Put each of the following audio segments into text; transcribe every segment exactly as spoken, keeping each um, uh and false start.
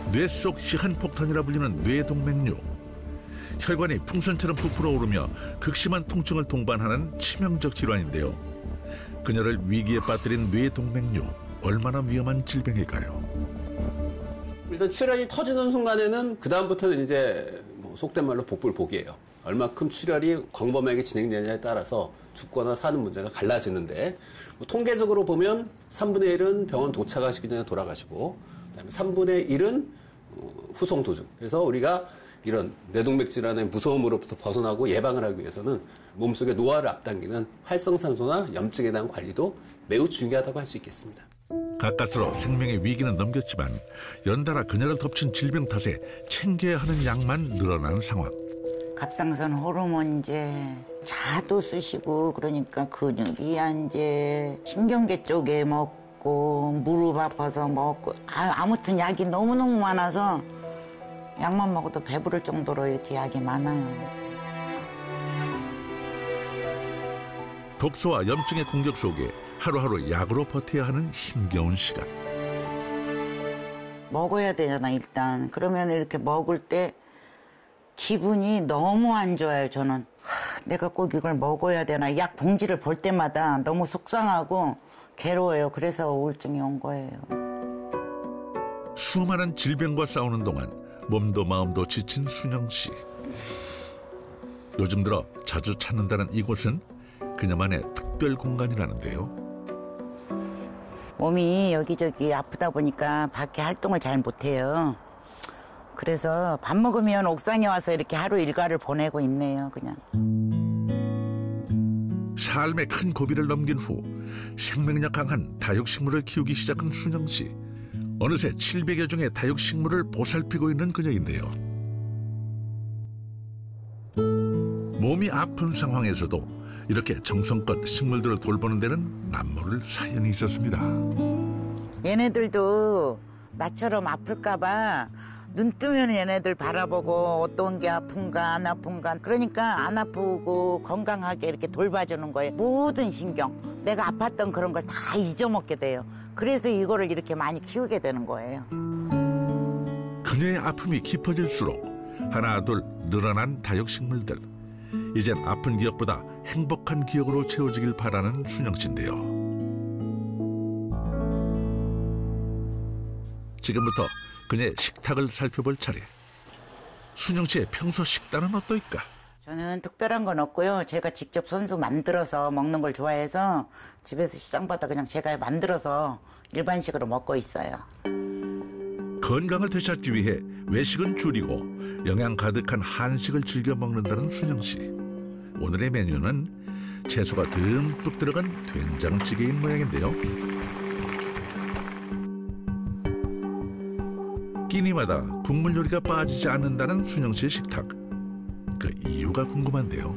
뇌 속 시한폭탄이라 불리는 뇌동맥류. 혈관이 풍선처럼 부풀어 오르며 극심한 통증을 동반하는 치명적 질환인데요. 그녀를 위기에 빠뜨린 뇌동맥류, 얼마나 위험한 질병일까요? 일단 출혈이 터지는 순간에는 그 다음부터는 이제 뭐 속된 말로 복불복이에요. 얼마큼 출혈이 광범위하게 진행되느냐에 따라서 죽거나 사는 문제가 갈라지는데, 뭐 통계적으로 보면 삼분의 일은 병원 도착하시기 전에 돌아가시고, 그다음에 삼분의 일은 후송 도중. 그래서 우리가 이런 뇌동맥 질환의 무서움으로부터 벗어나고 예방을 하기 위해서는 몸속의 노화를 앞당기는 활성산소나 염증에 대한 관리도 매우 중요하다고 할 수 있겠습니다. 가까스로 생명의 위기는 넘겼지만 연달아 그녀를 덮친 질병 탓에 챙겨야 하는 약만 늘어나는 상황. 갑상선 호르몬제, 자도 쓰시고 그러니까 근육이 이완제, 신경계 쪽에 먹고 무릎 아파서 먹고 아, 아무튼 약이 너무너무 많아서 약만 먹어도 배부를 정도로 이렇게 약이 많아요. 독소와 염증의 공격 속에 하루하루 약으로 버텨야 하는 힘겨운 시간. 먹어야 되잖아 일단. 그러면 이렇게 먹을 때 기분이 너무 안 좋아요 저는. 하, 내가 꼭 이걸 먹어야 되나. 약 봉지를 볼 때마다 너무 속상하고 괴로워요. 그래서 우울증이 온 거예요. 수많은 질병과 싸우는 동안 몸도 마음도 지친 순영 씨. 요즘 들어 자주 찾는다는 이곳은 그녀만의 특별 공간이라는데요. 몸이 여기저기 아프다 보니까 밖에 활동을 잘 못해요. 그래서 밥 먹으면 옥상에 와서 이렇게 하루 일과를 보내고 있네요, 그냥. 삶의 큰 고비를 넘긴 후 생명력 강한 다육식물을 키우기 시작한 순영 씨. 어느새 칠백여 종의 다육식물을 보살피고 있는 그녀인데요. 몸이 아픈 상황에서도 이렇게 정성껏 식물들을 돌보는 데는 남모를 사연이 있었습니다. 얘네들도 나처럼 아플까 봐 눈 뜨면 얘네들 바라보고 어떤 게 아픈가 안 아픈가 그러니까 안 아프고 건강하게 이렇게 돌봐주는 거예요. 모든 신경, 내가 아팠던 그런 걸 다 잊어먹게 돼요. 그래서 이거를 이렇게 많이 키우게 되는 거예요. 그녀의 아픔이 깊어질수록 하나 둘 늘어난 다육식물들. 이젠 아픈 기억보다 행복한 기억으로 채워지길 바라는 순영 씨인데요. 지금부터 그녀의 식탁을 살펴볼 차례. 순영 씨의 평소 식단은 어떨까? 저는 특별한 건 없고요. 제가 직접 손수 만들어서 먹는 걸 좋아해서 집에서 시장보다 그냥 제가 만들어서 일반식으로 먹고 있어요. 건강을 되찾기 위해 외식은 줄이고 영양 가득한 한식을 즐겨 먹는다는 순영 씨. 오늘의 메뉴는 채소가 듬뿍 들어간 된장찌개인 모양인데요. 끼니마다 국물 요리가 빠지지 않는다는 순영 씨의 식탁. 그 이유가 궁금한데요.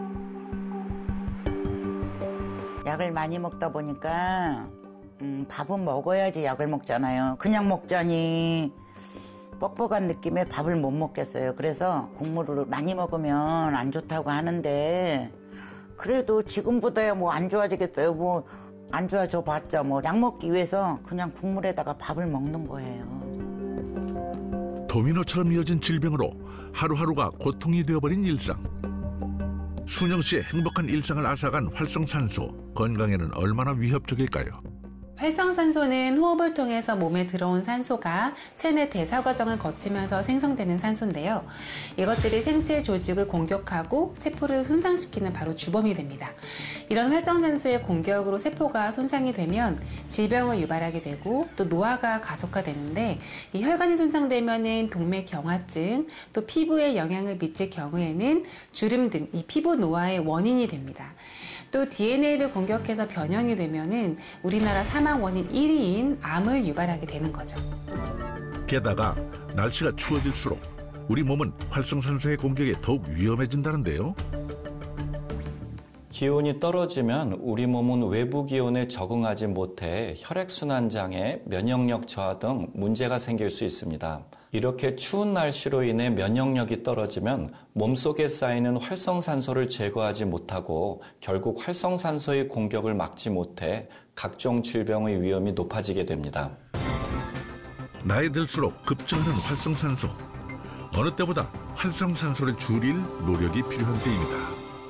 약을 많이 먹다 보니까 음, 밥은 먹어야지 약을 먹잖아요. 그냥 먹자니 뻑뻑한 느낌에 밥을 못 먹겠어요. 그래서 국물을 많이 먹으면 안 좋다고 하는데 그래도 지금보다야 뭐 안 좋아지겠어요. 뭐 안 좋아져 봤자 뭐 약 먹기 위해서 그냥 국물에다가 밥을 먹는 거예요. 도미노처럼 이어진 질병으로 하루하루가 고통이 되어버린 일상. 순영 씨의 행복한 일상을 앗아간 활성산소, 건강에는 얼마나 위협적일까요? 활성산소는 호흡을 통해서 몸에 들어온 산소가 체내 대사 과정을 거치면서 생성되는 산소인데요. 이것들이 생체 조직을 공격하고 세포를 손상시키는 바로 주범이 됩니다. 이런 활성산소의 공격으로 세포가 손상이 되면 질병을 유발하게 되고 또 노화가 가속화되는데, 이 혈관이 손상되면은 동맥 경화증, 또 피부에 영향을 미칠 경우에는 주름 등 이 피부 노화의 원인이 됩니다. 또 디엔에이를 공격해서 변형이 되면은 우리나라 사망 원인 일 위인 암을 유발하게 되는 거죠. 게다가 날씨가 추워질수록 우리 몸은 활성산소의 공격에 더욱 위험해진다는데요. 기온이 떨어지면 우리 몸은 외부 기온에 적응하지 못해 혈액순환장애, 면역력 저하 등 문제가 생길 수 있습니다. 이렇게 추운 날씨로 인해 면역력이 떨어지면 몸속에 쌓이는 활성산소를 제거하지 못하고 결국 활성산소의 공격을 막지 못해 각종 질병의 위험이 높아지게 됩니다. 나이 들수록 급증하는 활성산소. 어느 때보다 활성산소를 줄일 노력이 필요한 때입니다.